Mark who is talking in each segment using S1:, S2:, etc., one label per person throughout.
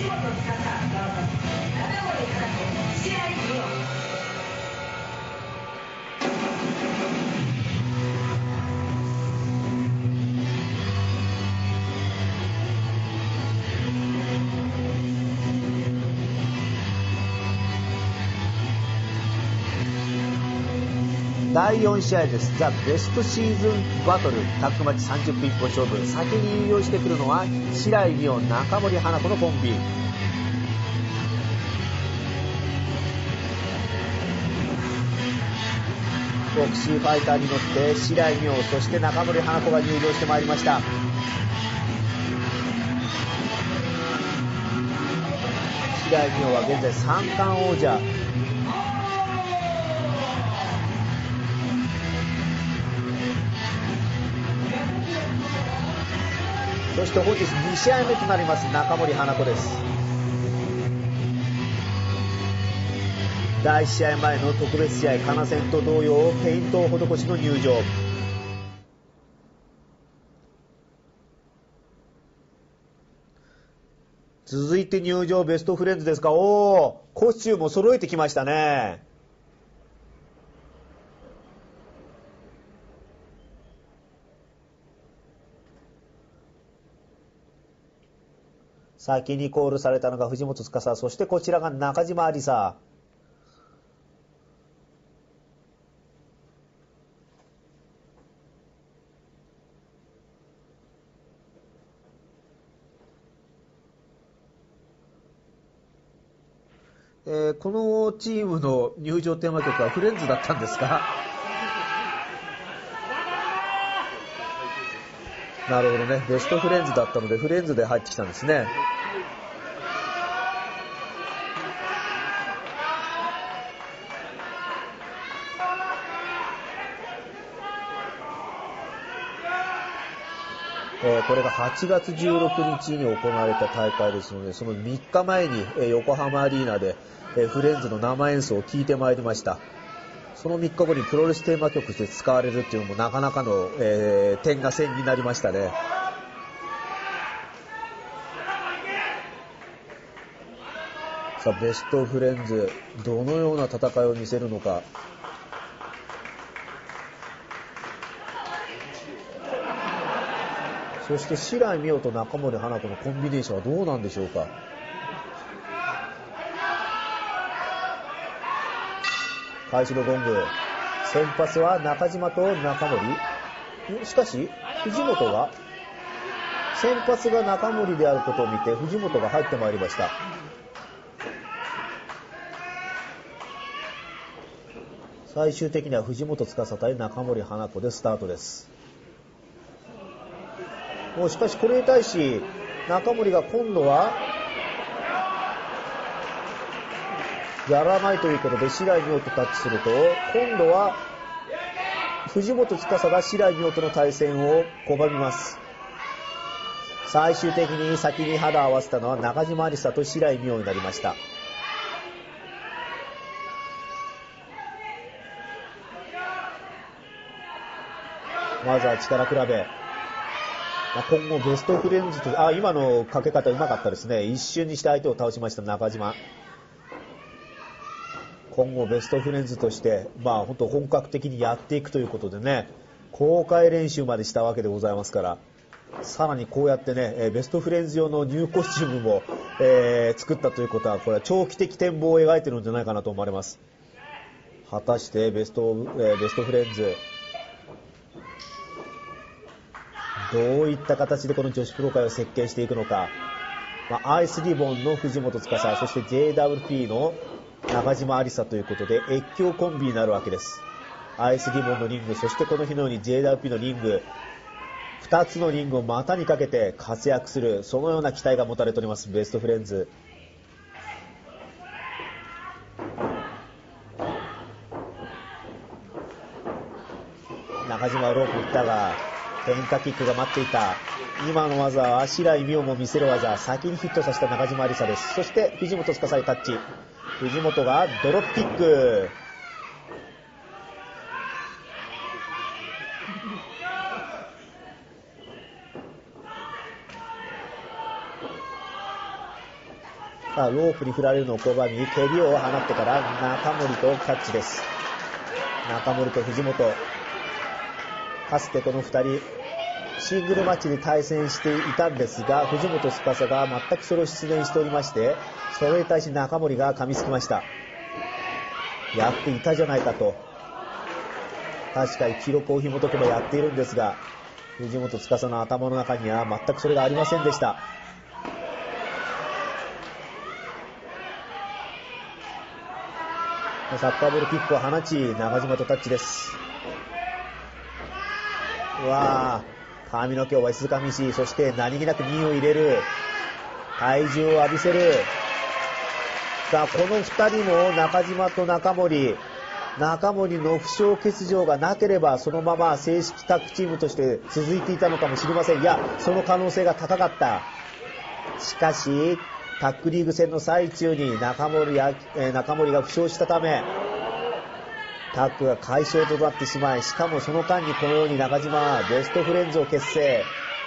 S1: 第4試合です。ザ・ベストシーズンバトルタッグマッチ30分一本勝負。先に優勝してくるのは白井美緒、中森花子のコンビ。ボクシーファイターに乗って白井美緒、そして中森花子が入場してまいりました。白井美緒は現在三冠王者。そして本日2試合目となります中森花子です。第1試合前の特別試合カナ戦と同様ペイントを施しの入場。続いて入場ベストフレンズですか。おー、コスチュームを揃えてきましたね。先にコールされたのが藤本司、そしてこちらが中島ありさ。このチームの入場テーマ曲はフレンズだったんですか。なるほどね、ベストフレンズだったのでフレンズで入ってきたんですね。これが8月16日に行われた大会ですので、その3日前に横浜アリーナでフレンズの生演奏を聴いてまいりました。その3日後にプロレステーマ曲として使われるっていうのもなかなかの、点が線になりましたね。さあベストフレンズどのような戦いを見せるのか。そして白井美緒と中森花子のコンビネーションはどうなんでしょうか。開始のゴング。先発は中島と中森。しかし藤本が先発が中森であることを見て藤本が入ってまいりました。最終的には藤本司対中森花子でスタートです。しかしこれに対し中森が今度はやらないということで白井美緒とタッチすると、今度は藤本司が白井美緒との対戦を拒みます。最終的に先に肌を合わせたのは中島ありさと白井美緒になりました。まずは力比べ。今後ベストフレンズと、今のかけ方うまかったですね。一瞬にして相手を倒しました中島。今後ベストフレンズとして本当本格的にやっていくということでね、公開練習までしたわけでございますから、さらにこうやってねベストフレンズ用のニューコスチュームも、作ったということは、これは長期的展望を描いているんじゃないかなと思われます。果たしてベストフレンズどういった形でこの女子プロ界を設計していくのか。アイスリボンの藤本司、そして JWP の中島ありさということで越境コンビになるわけです。アイスリボンのリング、そしてこの日のように JWP のリング、2つのリングを股にかけて活躍する、そのような期待が持たれておりますベストフレンズ。中島はロープ打ったが変化キックが待っていた。今の技は白井美緒も見せる技、先にヒットさせた中島ありさです。そして藤本司にタッチ。藤本がドロップキック。 さあロープに振られるのを拒み蹴りを放ってから中森とキャッチです。中森と藤本、かつてこの2人シングルマッチで対戦していたんですが、藤本司が全くそれを出演しておりまして、それに対し中森が噛みつきました。やっていたじゃないかと。確かに記録を紐解けばやっているんですが、藤本司の頭の中には全くそれがありませんでした。サッカーボールキックを放ち、中島とタッチです。うわー、髪の毛をわしづかみし、そして何気なく2を入れる。体重を浴びせる。さあ、この2人も中島と中森の負傷欠場がなければ、そのまま正式タッグチームとして続いていたのかもしれません。いや、その可能性が高かった。しかし、タッグリーグ戦の最中に中森が負傷したため、タッグが解消となってしまい、しかもその間にこのように中島はベストフレンズを結成。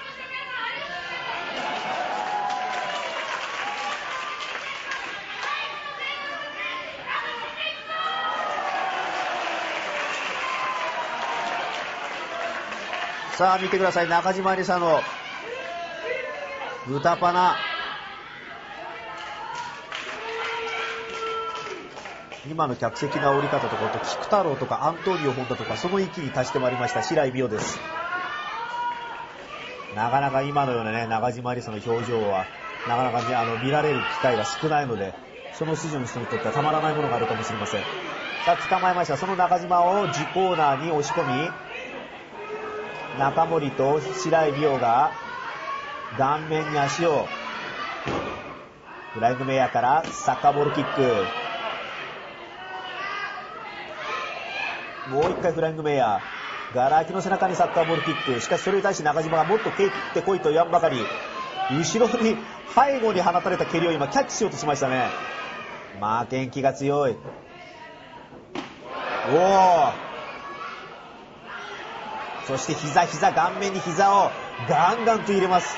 S1: さあ見てください、中島りさの豚パナ。今の客席の降り方とか、菊太郎とかアントニオ・ホンダとか、その域に達してまいりました白井美桜です。なかなか今のようなね、中島りさの表情はなかなか、ね、見られる機会が少ないので、その出場の人にとってはたまらないものがあるかもしれません。さあ捕まえました。その中島を自コーナーに押し込み、中森と白井美桜が顔面に足を、フライングメイヤーからサッカーボールキック、もう一回フライングメイヤー、ガラ空きの背中にサッカーボールキック。しかしそれに対して中島がもっと蹴ってこいと言わんばかり、後ろに背後に放たれた蹴りを今キャッチしようとしましたね。負けん気が強い。おお、そして膝顔面に膝をガンガンと入れます。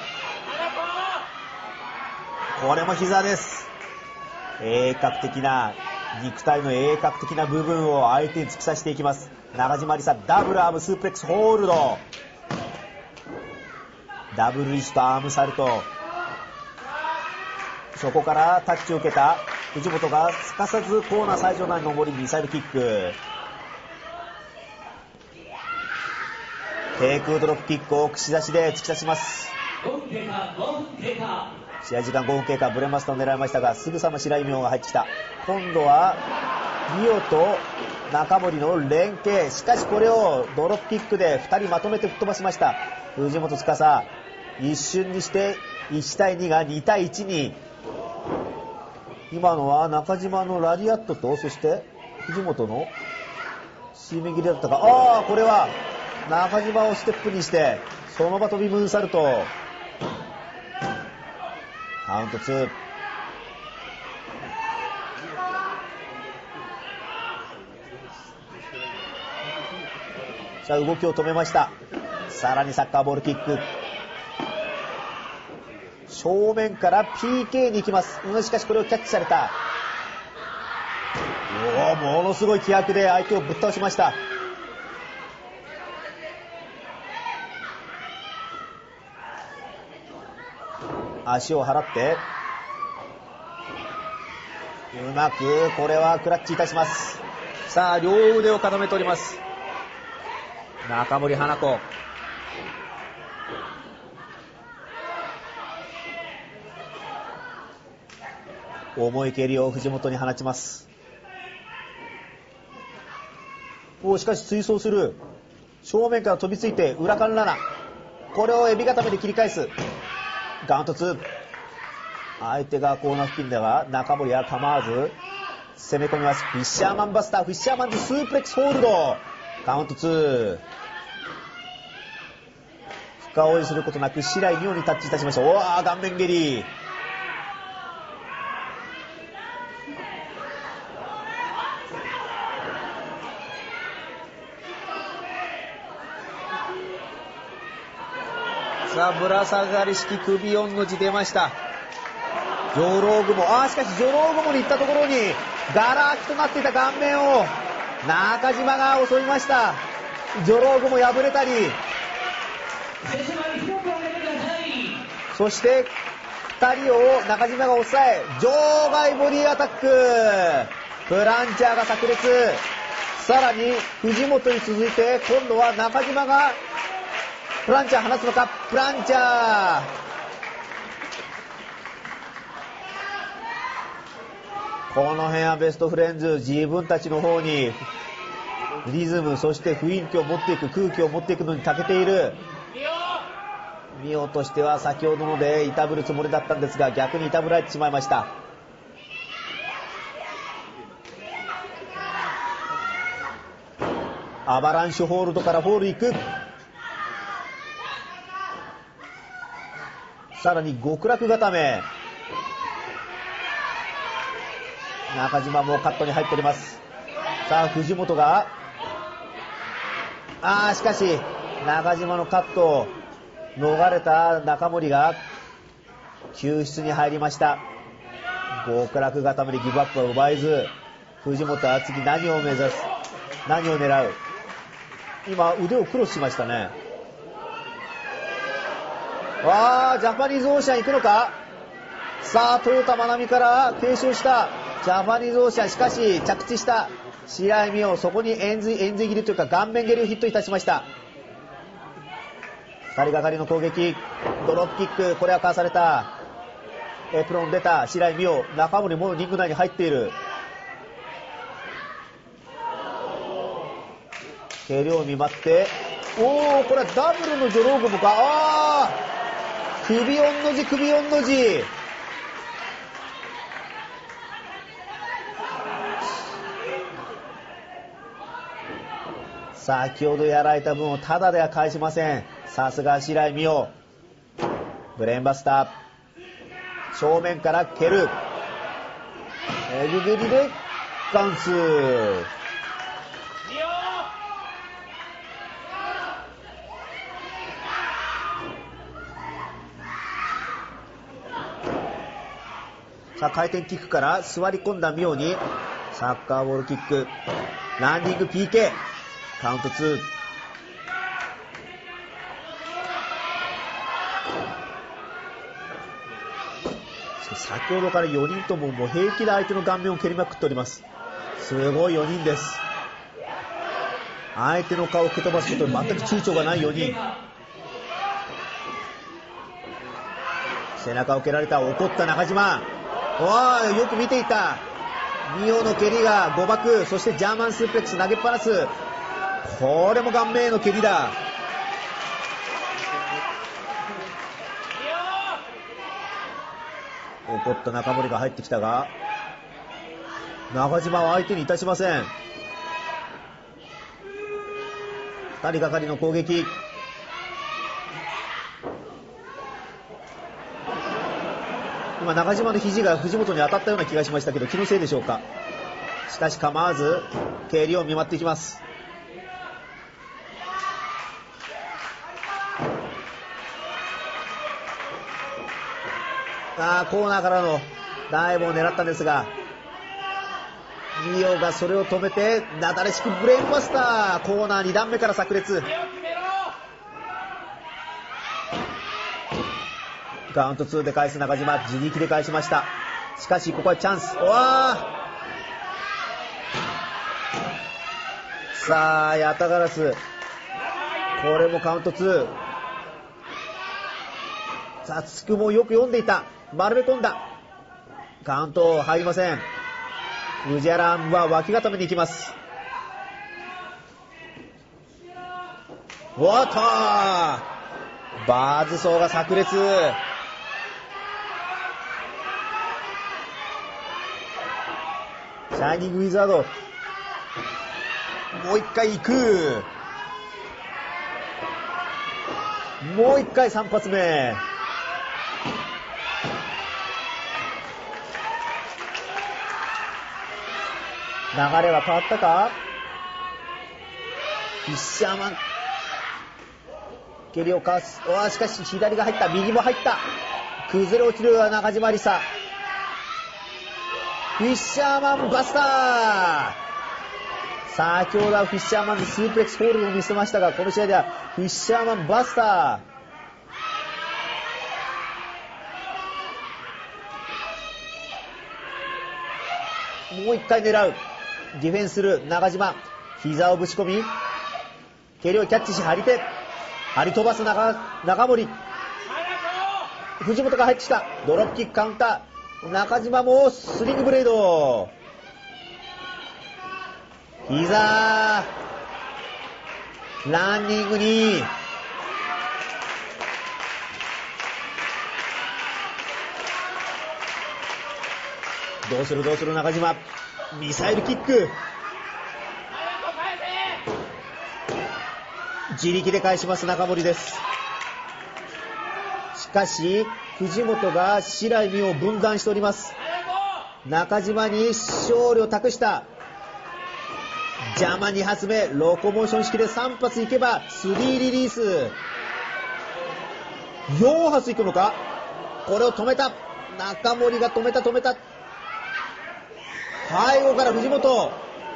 S1: これも膝です。鋭角的な肉体の鋭角的な部分を相手に突き刺していきます。中島りさ、ダブルアームスープレックスホールド、ダブルリストアームサルト。そこからタッチを受けた藤本がすかさずコーナー最上段に上りミサイルキック、低空ドロップキックを串刺しで突き刺します。試合時間5分経過、ブレマスタを狙いましたが、すぐさま白井美桜が入ってきた。今度は美桜と中森の連携。しかしこれをドロップキックで2人まとめて吹っ飛ばしました。藤本司、一瞬にして1対2が2対1に。今のは中島のラリアットと、そして藤本の締め切りだったか。ああ、これは中島をステップにしてその場飛びムーンサルト。カウント2。さあ動きを止めました。さらにサッカーボールキック、正面から PK に行きます。しかしこれをキャッチされた。ものすごい気迫で相手をぶっ倒しました。足を払ってうまくこれはクラッチいたします。さあ両腕を固めております中森花子。重い蹴りを藤本に放ちます。しかし追走する。正面から飛びついて裏カンラナ、これをエビ固めで切り返す。ガウント2。相手がコーナー付近では中森は構わず攻め込みます。フィッシャーマンバスター、フィッシャーマンズスープレックスホールド。カウント2。深追いすることなく白井美桜にタッチいたしました。顔面蹴り。さあぶら下がり式首4の字出ました。 上老雲、しかし上老雲に行ったところにガラ空きとなっていた顔面を中島が襲いました。上老雲破れたり、そして2人を中島が抑え、場外ボディアタック、プランチャーが炸裂。さらに藤本に続いて今度は中島がプランチャー放つのか。プランチャー、この辺はベストフレンズ、自分たちの方にリズム、そして雰囲気を持っていく、空気を持っていくのに長けている。ミオとしては先ほどのでいたぶるつもりだったんですが、逆にいたぶられてしまいました。アバランシュホールドからホール行く。さらに極楽固め。中島もカットに入っております。さあ藤本が、しかし中島のカットを逃れた中森が救出に入りました。極楽固めでギブアップは奪えず、藤本は次何を目指す、何を狙う。今腕をクロスしましたね。ジャパニーズオーシャン行くのか。さあ豊田真奈美から継承したジャパニーズオーシャン、しかし着地した白井美桜、そこに円髄切りというか顔面蹴りをヒットいたしました。2人がかりの攻撃、ドロップキック、これはかわされた。エプロン出た白井美桜、中森もリング内に入っている。蹴りを見舞って、これはダブルのジョローグムか。首4の字、首4の字。先ほどやられた分をタダでは返しません。さすが白井美桜。ブレーンバスター、正面から蹴る、エグ蹴りでカウンス。さあ回転キックから座り込んだ美桜にサッカーボールキック、ランディング PK、 カウント2。先ほどから4人とももう平気で相手の顔面を蹴りまくっております。すごい4人です。相手の顔を蹴飛ばすことに全く躊躇がない4人。背中を蹴られた怒った中島、よく見ていた。ミオの蹴りが誤爆、そしてジャーマンスープレックス投げっぱなす。これも顔面への蹴りだ。怒った中森が入ってきたが、中島は相手にいたしません。2人がかりの攻撃。今中島の肘が藤本に当たったような気がしましたけど、気のせいでしょうか。しかし構わず蹴りを見舞っていきます。コーナーからのダイブを狙ったんですが、ミオがそれを止めてなだれしくブレーンバスター、コーナー2段目から炸裂。カウント2で返す中島、自力で返しました。しかしここはチャンス。さあヤタガラス、これもカウント2。さあつくもよく読んでいた、丸め込んだ。カウント入りません。藤原は脇固めに行きます。バーズソーが炸裂。シャイニングウィザード、もう一回行く。もう一回3発目。流れは変わったか。フィッシャーマン蹴りをかわす。しかし左が入った、右も入った。崩れ落ちる中島理沙。 フィッシャーマンバスター。先ほどはフィッシャーマンでスープレックスホールドを見せましたが、この試合ではフィッシャーマンバスター。もう一回狙う。ディフェンスする中島。膝をぶち込み、蹴りをキャッチし、張り手。張り飛ばす中森。藤本が入ってきた。ドロップキックカウンター。中島もスリングブレード。膝。ランニングに。どうする中島。ミサイルキック。自力で返します中森です。しかし藤本が白井美を分断しております。中島に勝利を託した。邪魔2発目、ロコモーション式で3発いけば3リリース。4発いくのか。これを止めた。中森が止めた。背後から藤本。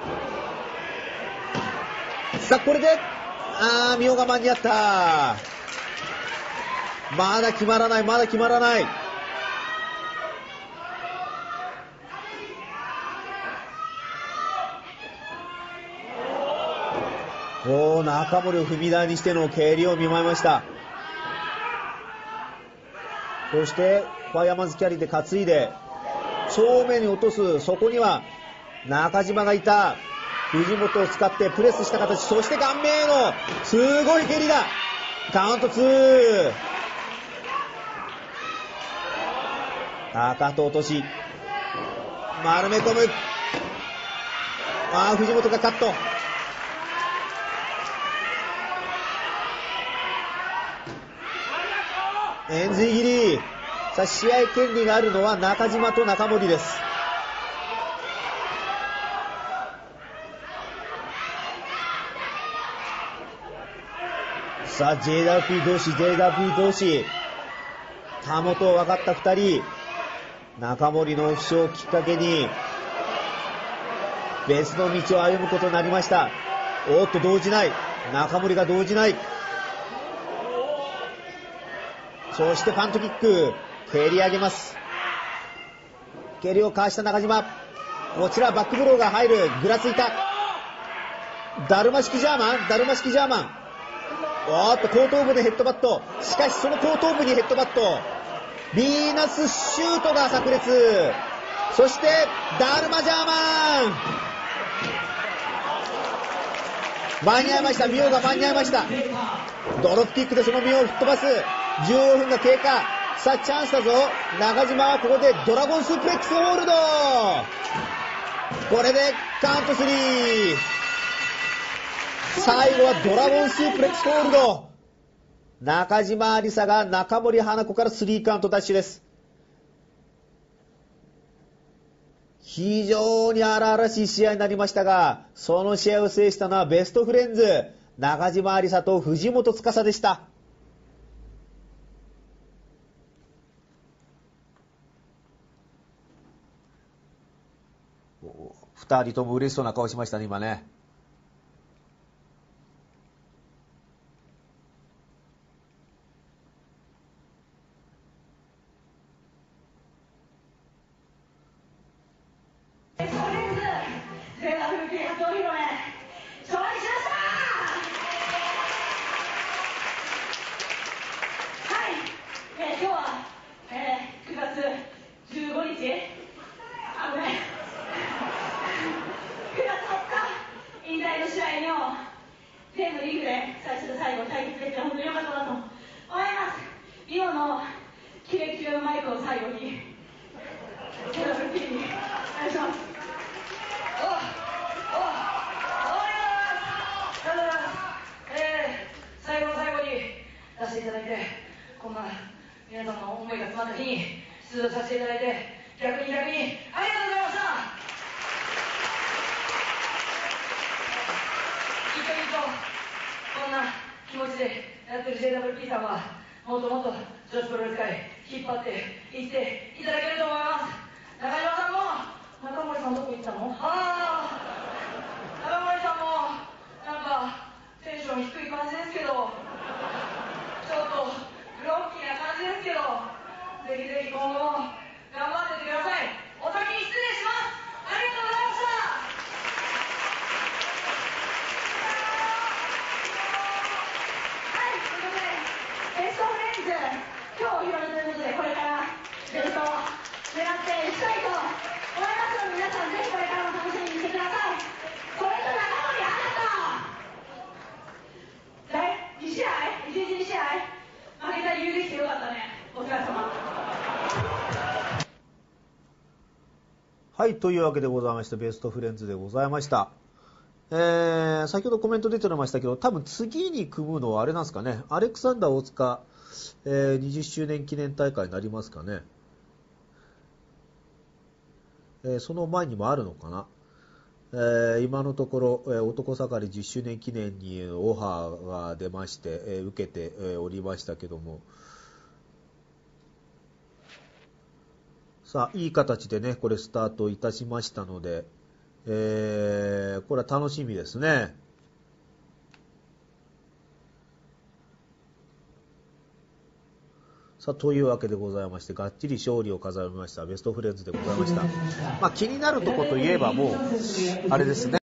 S1: さあこれでミオが間に合った。まだ決まらない。中森を踏み台にしての蹴りを見舞いました。そしてファイアマンズキャリーで担いで正面に落とす。そこには中島がいた。藤本を使ってプレスした形。そして顔面へのすごい蹴りだ。カウント2。高藤落とし、丸め込む。藤本がカット。円髄切り。さあ試合権利があるのは中島と中森です。さあ JWP 同士。田本を分かった2人。中森の負傷をきっかけに別の道を歩むことになりました。動じない。中森が動じない。そしてパントキック。蹴り上げます。蹴りをかわした中島。こちらバックブローが入る。ぐらついた。だるま式ジャーマン。後頭部でヘッドバット。しかしその後頭部にヘッドバット。ビーナスシュートが炸裂。そしてダルマジャーマン。間に合いました。ミオが間に合いました。ドロップキックでそのミオを吹っ飛ばす。15分が経過。さあチャンスだぞ。中島はここでドラゴンスープレックスホールド。これでカウント3。最後はドラゴンスープレックスホールド。中島ありさが中森花子から3カウントダッシュです。非常に荒々しい試合になりましたが、その試合を制したのはベストフレンズ中島ありさと藤本司でした。2人とも嬉しそうな顔しましたね今ね。
S2: 引っ張っていっていただけると思います。中島さんもまた
S1: はい、というわけでございまして、ベストフレンズでございました。先ほどコメント出ておりましたけど、多分次に組むのはあれなんですかね、アレクサンダー大塚、20周年記念大会になりますかね。その前にもあるのかな。今のところ、男盛り10周年記念にオファーが出まして、受けて、おりましたけども、さあいい形でねこれスタートいたしましたので、これは楽しみですね。さあというわけでございまして、がっちり勝利を飾りましたベストフレンズでございました。まあ、気になるところといえばもうあれですね、